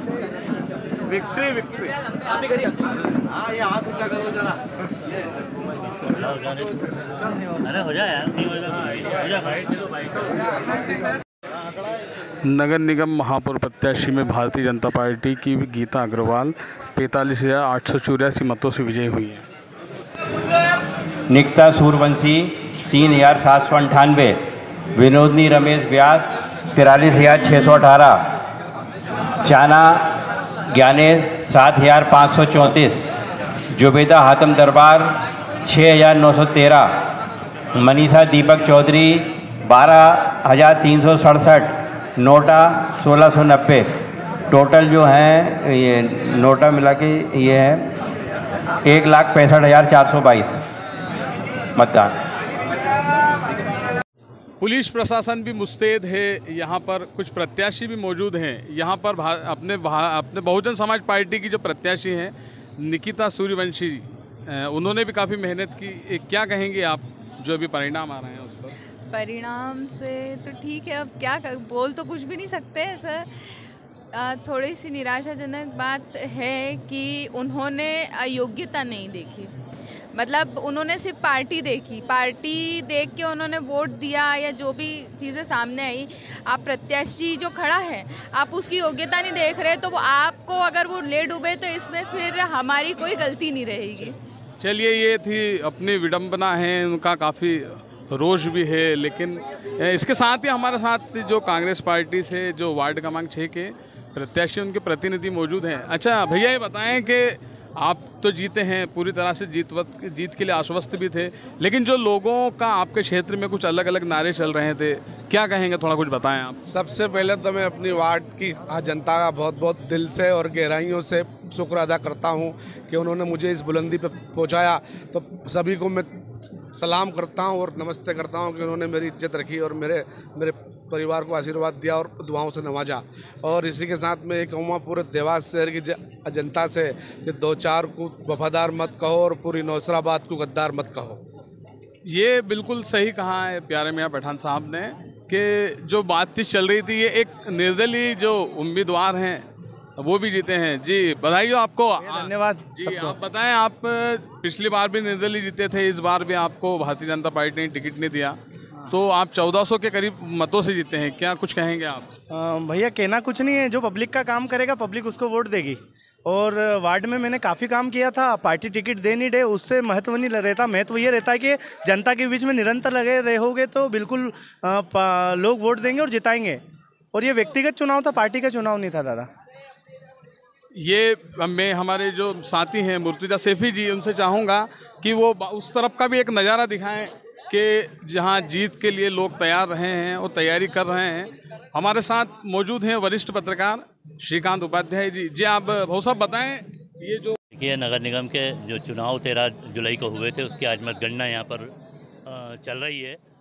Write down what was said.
Victory victory. हाँ ये हाथ ऊंचा करो जरा। अरे हो जाए यार, नहीं हो जाए। नगर निगम महापौर प्रत्याशी में भारतीय जनता पार्टी की गीता अग्रवाल 45,884 मतों से विजयी हुई है। निकिता सूर्यवंशी 3,798, विनोदनी रमेश व्यास 43,618, चाना ज्ञानेश 7,534, जुबेदा हातम दरबार 6,913, मनीषा दीपक चौधरी 12,367, नोटा 1,690। टोटल जो हैं ये नोटा मिला के ये है 1,65,422 मतदान। पुलिस प्रशासन भी मुस्तैद है, यहाँ पर कुछ प्रत्याशी भी मौजूद हैं। यहाँ पर अपने बहुजन समाज पार्टी की जो प्रत्याशी हैं निकिता सूर्यवंशी, उन्होंने भी काफ़ी मेहनत की। क्या कहेंगे आप जो अभी परिणाम आ रहे हैं उस पर? परिणाम से तो ठीक है, अब क्या बोल तो कुछ भी नहीं सकते हैं सर। थोड़ी सी निराशाजनक बात है कि उन्होंने योग्यता नहीं देखी, मतलब उन्होंने सिर्फ पार्टी देखी, पार्टी देख के उन्होंने वोट दिया या जो भी चीज़ें सामने आई। आप प्रत्याशी जो खड़ा है आप उसकी योग्यता नहीं देख रहे, तो वो आपको अगर वो ले डूबे तो इसमें फिर हमारी कोई गलती नहीं रहेगी। चलिए, ये थी अपनी विडंबना है, उनका काफ़ी रोष भी है। लेकिन इसके साथ ही हमारे साथ जो कांग्रेस पार्टी से जो वार्ड क्रमांक 6 के प्रत्याशी उनके प्रतिनिधि मौजूद हैं। अच्छा भैया, ये बताएं कि आप तो जीते हैं, पूरी तरह से जीत के लिए आश्वस्त भी थे, लेकिन जो लोगों का आपके क्षेत्र में कुछ अलग अलग नारे चल रहे थे, क्या कहेंगे, थोड़ा कुछ बताएं आप। सबसे पहले तो मैं अपनी वार्ड की जनता का बहुत बहुत दिल से और गहराइयों से शुक्र अदा करता हूं कि उन्होंने मुझे इस बुलंदी पर पहुंचाया। तो सभी को मैं सलाम करता हूं और नमस्ते करता हूं कि उन्होंने मेरी इज्जत रखी और मेरे परिवार को आशीर्वाद दिया और दुआओं से नवाजा। और इसी के साथ मैं ये कहूँगा पूरे देवास शहर की जनता से कि 2-4 को वफादार मत कहो और पूरी नौसराबाद को गद्दार मत कहो। ये बिल्कुल सही कहा है प्यारे मियाँ पठान साहब ने कि जो बातचीत चल रही थी, ये एक निर्दलीय जो उम्मीदवार हैं वो भी जीते हैं। जी बधाई हो आपको। धन्यवाद जी, आप बताएं, आप पिछली बार भी निर्दलीय जीते थे, इस बार भी आपको भारतीय जनता पार्टी ने टिकट नहीं दिया, तो आप 1400 के करीब मतों से जीते हैं, क्या कुछ कहेंगे आप? भैया कहना कुछ नहीं है, जो पब्लिक का काम करेगा पब्लिक उसको वोट देगी। और वार्ड में मैंने काफ़ी काम किया था, पार्टी टिकट दे नहीं दे उससे महत्व नहीं रहता। महत्व ये रहता है कि जनता के बीच में निरंतर लगे रहोगे तो बिल्कुल लोग वोट देंगे और जिताएंगे। और ये व्यक्तिगत चुनाव था, पार्टी का चुनाव नहीं था दादा। ये मैं हमारे जो साथी हैं मुर्तजा सैफी जी, उनसे चाहूँगा कि वो उस तरफ का भी एक नज़ारा दिखाएं कि जहां जीत के लिए लोग तैयार रहे हैं और तैयारी कर रहे हैं। हमारे साथ मौजूद हैं वरिष्ठ पत्रकार श्रीकांत उपाध्याय जी। जी आप बहुत साहब बताएं, ये जो देखिए नगर निगम के जो चुनाव 13 जुलाई को हुए थे उसकी आज मतगणना यहाँ पर चल रही है।